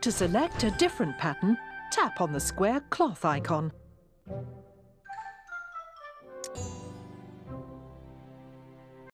To select a different pattern, tap on the square cloth icon.